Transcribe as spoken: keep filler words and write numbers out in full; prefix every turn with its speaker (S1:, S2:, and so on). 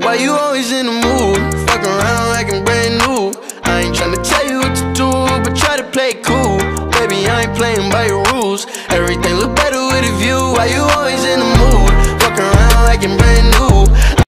S1: Why you always in the mood? Fuck around like I'm brand new. I ain't tryna tell you what to do, but try to play it cool. Baby, I ain't playing by your rules. Everything look better with a view. Why you always in the mood? Fuck around like I'm brand new.